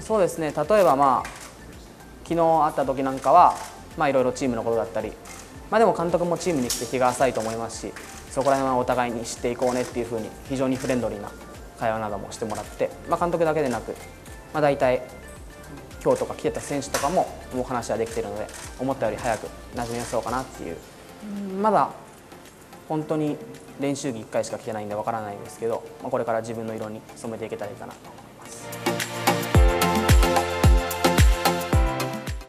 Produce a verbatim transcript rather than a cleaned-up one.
そうですね、例えば、まあ、昨日会った時なんかは、まあ、いろいろチームのことだったり、まあ、でも監督もチームに来て日が浅いと思いますし、そこら辺はお互いに知っていこうねっていうふうに非常にフレンドリーな会話などもしてもらって、まあ、監督だけでなく、まあ、大体今日とか来てた選手とかももう話はできているので、思ったより早く馴染みやすそうかなっていう、まだ本当に練習着いっかいしか着てないんでわからないんですけど、まあ、これから自分の色に染めていけたらいいかなと